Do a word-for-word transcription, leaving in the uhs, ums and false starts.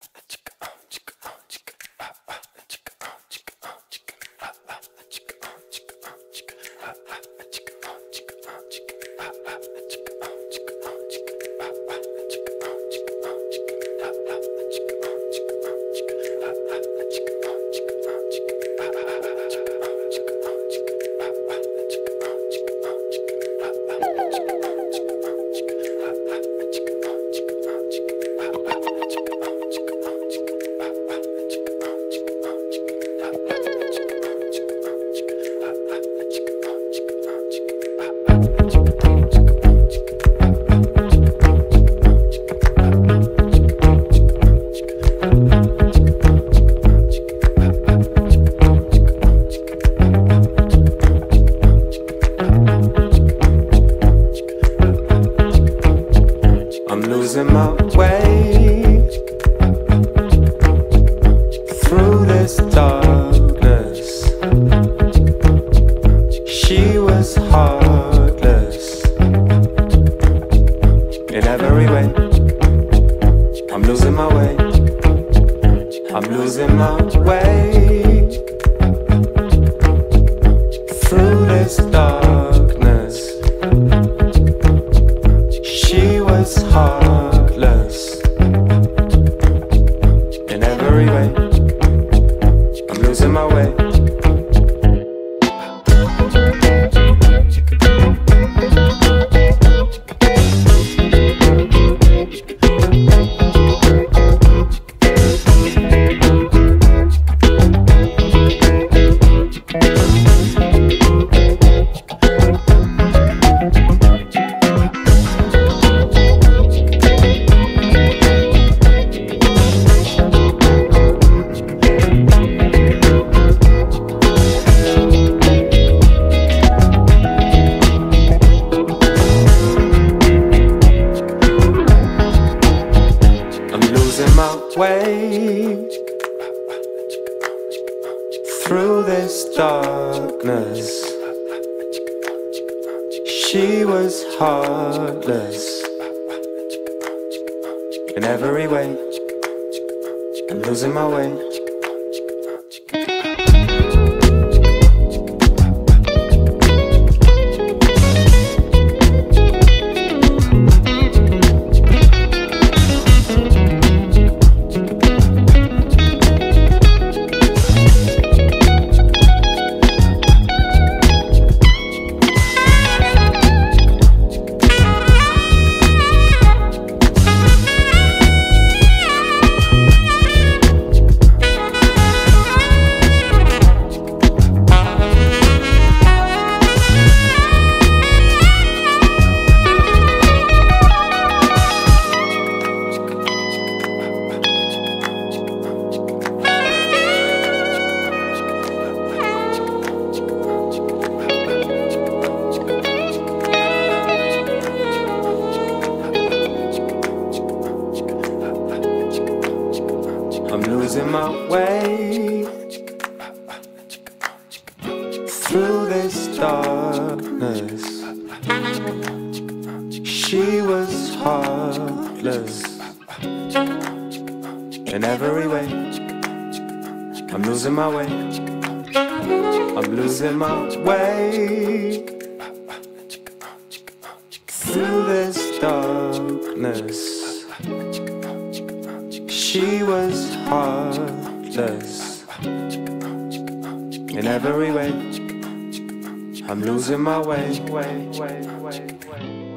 I'm losing my way through this darkness. She was heartless in every way. I'm losing my way. I'm losing my way through this darkness. She was heartless in every way. I'm losing my way. Way through this darkness. She was heartless in every way. I'm losing my way. I'm losing my way through this darkness. She was heartless in every way. I'm losing my way. I'm losing my way through this darkness. She was heartless in every way. I'm losing my way. way, way, way, way.